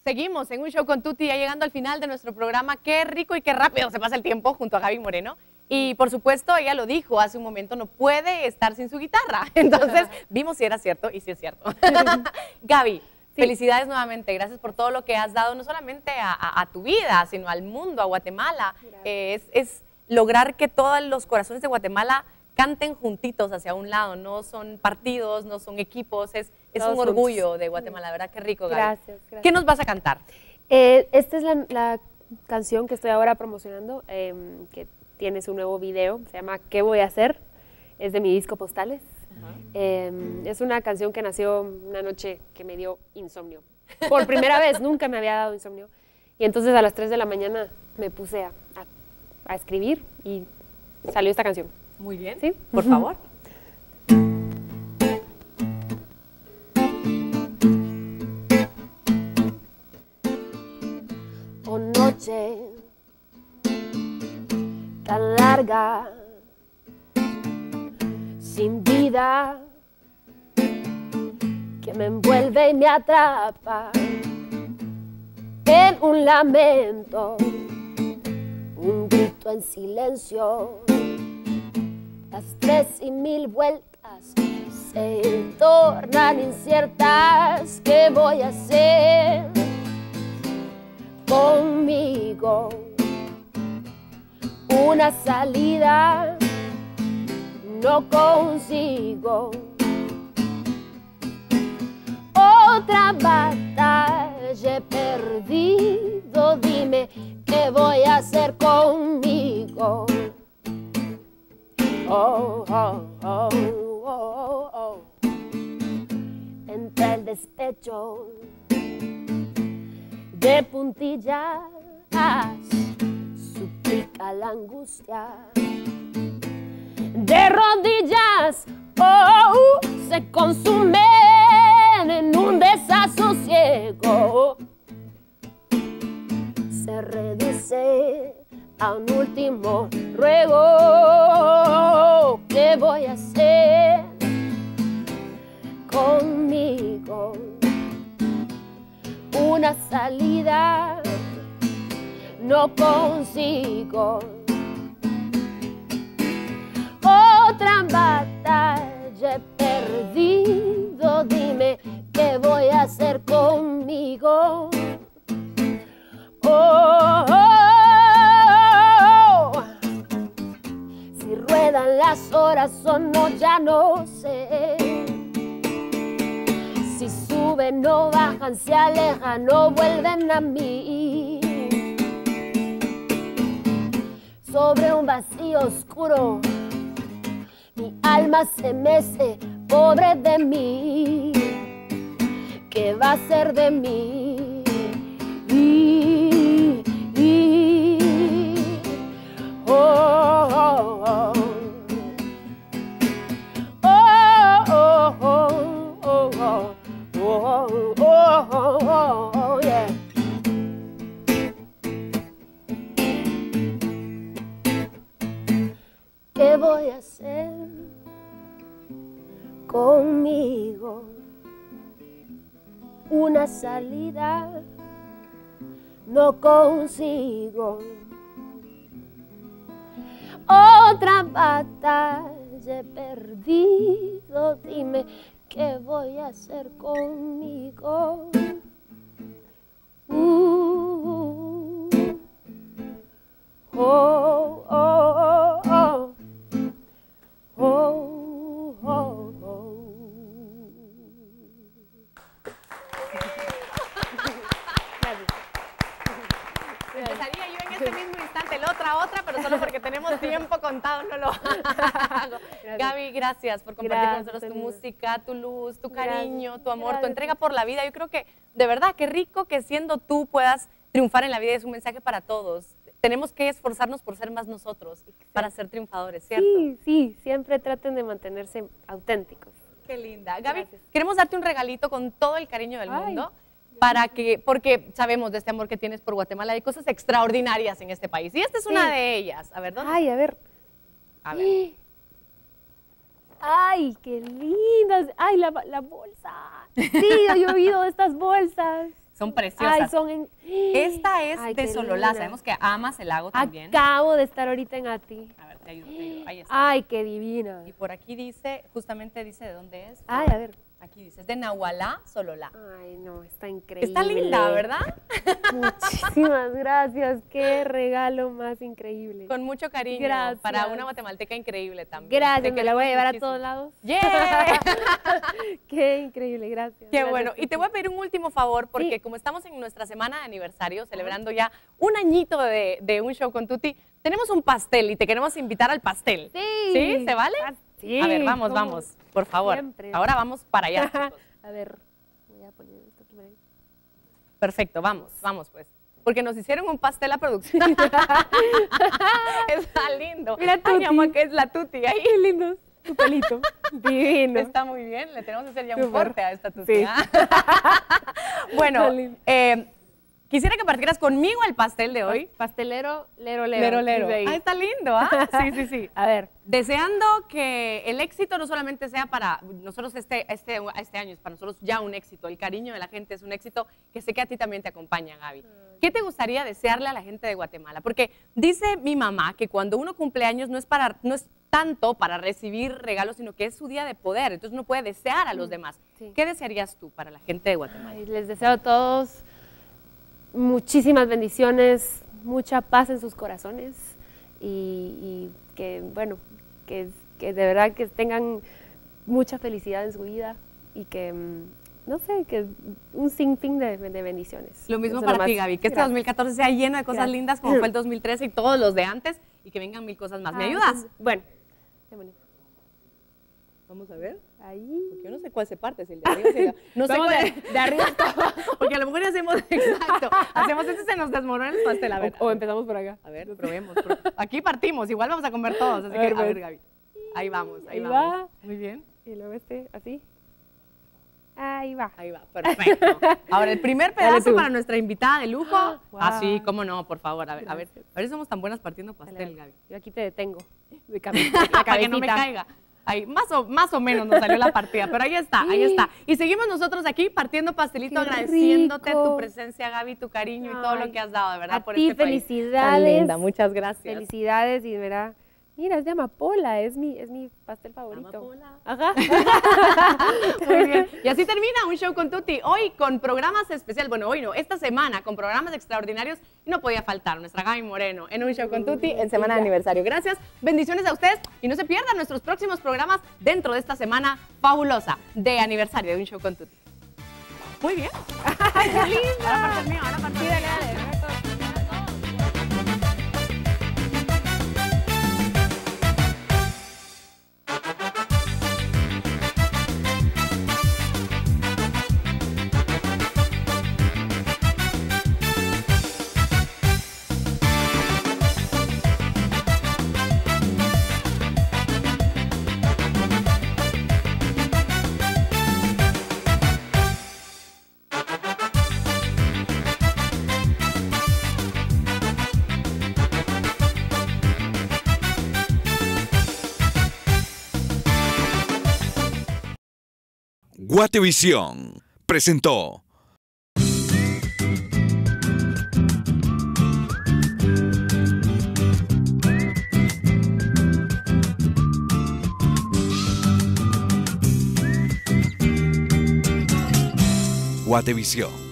Seguimos en Un Show con Tuti, ya llegando al final de nuestro programa. Qué rico y qué rápido se pasa el tiempo junto a Gaby Moreno. Y por supuesto, ella lo dijo hace un momento, no puede estar sin su guitarra. Entonces, vimos si era cierto y si es cierto. Gaby, sí, felicidades nuevamente. Gracias por todo lo que has dado, no solamente a tu vida, sino al mundo, a Guatemala. Es lograr que todos los corazones de Guatemala canten juntitos hacia un lado. No son partidos, no son equipos, es un orgullo de Guatemala, ¿verdad? Qué rico, Gaby. Gracias, gracias. ¿Qué nos vas a cantar? Esta es la canción que estoy ahora promocionando, que tiene su nuevo video, se llama ¿Qué voy a hacer? Es de mi disco Postales. Es una canción que nació una noche que me dio insomnio. Por primera vez, nunca me había dado insomnio. Y entonces a las 3 de la mañana me puse a escribir y salió esta canción. Muy bien, ¿Sí? Por favor. Oh, noche tan larga, sin vida, que me envuelve y me atrapa en un lamento, un grito en silencio. Las 3 y 1000 vueltas se tornan inciertas. ¿Qué voy a hacer conmigo? Una salida no consigo. Otra batalla he perdido. Dime, ¿qué voy a hacer conmigo? Oh, oh, oh, oh, oh. Entre el despecho de puntillas suplica la angustia. De rodillas, oh, se consumen en un desasosiego. Se reduce a un último ruego. ¿Qué voy a hacer conmigo? Una salida no consigo. Otra batalla he perdido. Dime, ¿qué voy a hacer conmigo? Oh, oh, oh. Si ruedan las horas o no, ya no sé. Si suben o bajan, se alejan o vuelven a mí. Sobre un vacío oscuro mi alma se mece, pobre de mí. ¿Qué va a ser de mí? Oh, oh, oh. Oh, oh, oh, oh, oh, oh, oh, oh, oh, yeah. ¿Qué voy a hacer conmigo? Una salida no consigo. Otra batalla he perdido. Dime, ¿qué voy a hacer conmigo? Oh, oh, oh, oh. Oh, oh, oh. Empezaría yo en este mismo instante, la otra, pero solo porque tenemos tiempo contado no lo hago. Gaby, gracias por compartir con nosotros tu música, tu luz, tu cariño, tu amor, tu entrega por la vida. Yo creo que, de verdad, qué rico que siendo tú puedas triunfar en la vida. Es un mensaje para todos. Tenemos que esforzarnos por ser más nosotros, para ser triunfadores, ¿cierto? Sí, sí, siempre traten de mantenerse auténticos. Qué linda. Gaby, queremos darte un regalito con todo el cariño del mundo, para que, porque sabemos de este amor que tienes por Guatemala, hay cosas extraordinarias en este país, y esta es una de ellas. A ver, ¿dónde? Ay, a ver. A ver. Ay, qué lindas. Ay, la bolsa. Sí, yo he oído de estas bolsas. Son preciosas. Ay, son en... Esta es Ay, de qué Sololá. linda. Sabemos que amas el lago también. Acabo de estar ahorita en Ati. A ver, te ayudo, te ayudo. Ahí está. Ay, qué divina. Y por aquí dice, justamente dice de dónde es. Ay, a ver. Aquí dice, es de Nahualá, Sololá. Ay, no, está increíble. Está linda, ¿verdad? Muchísimas gracias. Qué regalo más increíble. Con mucho cariño. Gracias. Para una guatemalteca increíble también. Gracias, Te me la voy a queremos llevar muchísimo. a todos lados. ¡Yeah! Qué increíble, gracias. Qué Gracias, bueno. Y te Tuti. voy a pedir un último favor, porque Sí. como estamos en nuestra semana de aniversario, celebrando ya un añito de un show con Tuti, tenemos un pastel y te queremos invitar al pastel. Sí. ¿Sí? ¿Se vale? Sí. A ver, vamos, ¿cómo? vamos, por favor. Siempre. Ahora vamos para allá, chicos. A ver, voy a poner esto aquí. Perfecto, vamos, vamos pues. Porque nos hicieron un pastel a producción. Está lindo. Mira, Ay, Tuti. mi amor, que es la Tuti ahí. Qué lindo tu pelito. Divino. Está muy bien, le tenemos que hacer ya un Súper. corte a esta Tuti. Sí. ¿Ah? Bueno, Está lindo. quisiera que partieras conmigo el pastel de hoy. Pastelero, lero. Lero, lero. Dice ahí. Ah, está lindo, ¿ah? Sí, sí, sí. A ver. Deseando que el éxito no solamente sea para nosotros este año, es para nosotros ya un éxito, el cariño de la gente es un éxito que sé que a ti también te acompaña, Gaby. ¿Qué te gustaría desearle a la gente de Guatemala? Porque dice mi mamá que cuando uno cumple años no es tanto para recibir regalos, sino que es su día de poder, entonces uno puede desear a los demás. Sí. ¿Qué desearías tú para la gente de Guatemala? Ay, les deseo a todos muchísimas bendiciones, mucha paz en sus corazones y que, bueno, que de verdad que tengan mucha felicidad en su vida y que, no sé, que un sinfín de bendiciones. Lo mismo Eso es lo para ti, más- Gaby, que este Gracias. 2014 sea lleno de cosas Gracias. lindas como fue el 2013 y todos los de antes y que vengan mil cosas más. ¿Me Ah, ayudas? Bueno, qué bonito. Vamos a ver. Ahí. Porque yo no sé cuál se parte, si el de arriba o si el de abajo. No sé Vamos cuál de arriba hasta abajo. Porque a lo mejor ya hacemos, exacto, hacemos este, se nos desmorona el pastel. A ver, O empezamos por acá. a ver, probemos. Aquí partimos, igual vamos a comer todos, así que, a ver, Gaby. Ahí vamos, ahí Ahí vamos. va. Muy bien. Y luego así. Ahí va. Ahí va, perfecto. Ahora, el primer Dale pedazo tú. para nuestra invitada de lujo. Wow. Ah, sí, cómo no, por favor. A ver, Gracias. a ver si somos tan buenas partiendo Dale, pastel, dale. Gaby. Yo aquí te detengo. De la Para que no me cabecita. caiga. Ahí, más o menos nos salió la partida, pero ahí está, ahí está. Y seguimos nosotros aquí partiendo pastelito, ¡Qué agradeciéndote rico! tu presencia, Gaby, tu cariño y todo lo Ay, que has dado, de verdad, a por ti, este país. felicidades. Tan linda, muchas gracias. Felicidades y verá. Mira, es de amapola, es mi pastel favorito. Amapola. Ajá. Muy bien. Y así termina un show con Tuti. Hoy con programas especiales, bueno, hoy no, esta semana con programas extraordinarios y no podía faltar nuestra Gaby Moreno en un show con Tuti en semana de aniversario. Gracias, bendiciones a ustedes y no se pierdan nuestros próximos programas dentro de esta semana fabulosa de aniversario de un show con Tuti. Muy bien. ¡Ay, qué linda! Ahora parte el mío, ahora parte el mío. Guatevisión presentó. Guatevisión.